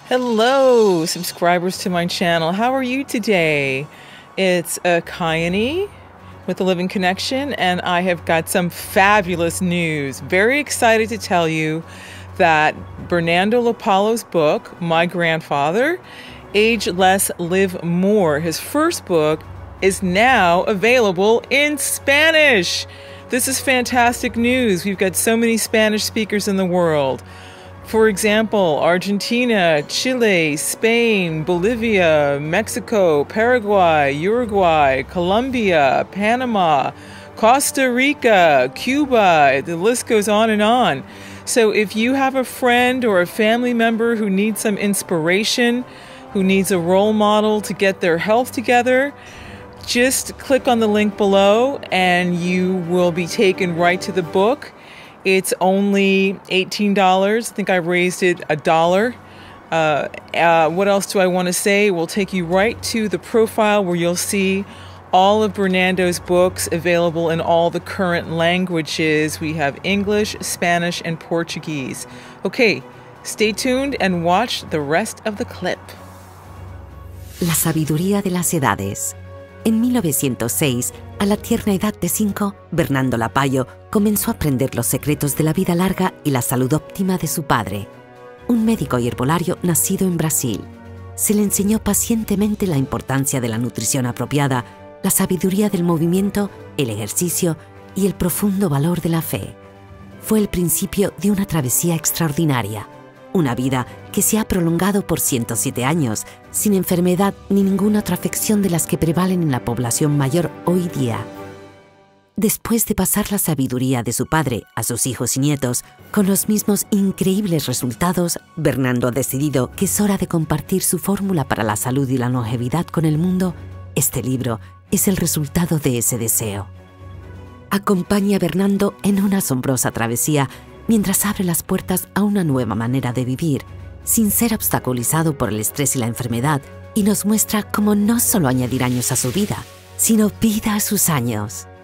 Hello, subscribers to my channel. How are you today? It's Kyanie with The Living Connection, and I have got some fabulous news. Very excited to tell you that Bernardo Lopalo's book, My Grandfather, Age Less, Live More, his first book, is now available in Spanish. This is fantastic news. We've got so many Spanish speakers in the world. For example, Argentina, Chile, Spain, Bolivia, Mexico, Paraguay, Uruguay, Colombia, Panama, Costa Rica, Cuba, the list goes on and on. So if you have a friend or a family member who needs some inspiration, who needs a role model to get their health together, just click on the link below and you will be taken right to the book. It's only $18. I think I raised it $1. What else do I want to say? We'll take you right to the profile where you'll see all of Bernardo's books available in all the current languages. We have English, Spanish, and Portuguese. Okay, stay tuned and watch the rest of the clip. La sabiduría de las edades. En 1906, a la tierna edad de 5, Bernardo Lopalo comenzó a aprender los secretos de la vida larga y la salud óptima de su padre, un médico y herbolario nacido en Brasil. Se le enseñó pacientemente la importancia de la nutrición apropiada, la sabiduría del movimiento, el ejercicio y el profundo valor de la fe. Fue el principio de una travesía extraordinaria, una vida que se ha prolongado por 107 años, sin enfermedad ni ninguna otra afección de las que prevalen en la población mayor hoy día. Después de pasar la sabiduría de su padre a sus hijos y nietos, con los mismos increíbles resultados, Bernardo ha decidido que es hora de compartir su fórmula para la salud y la longevidad con el mundo. Este libro es el resultado de ese deseo. Acompaña a Bernardo en una asombrosa travesía mientras abre las puertas a una nueva manera de vivir, sin ser obstaculizado por el estrés y la enfermedad, y nos muestra cómo no solo añadir años a su vida, sino vida a sus años.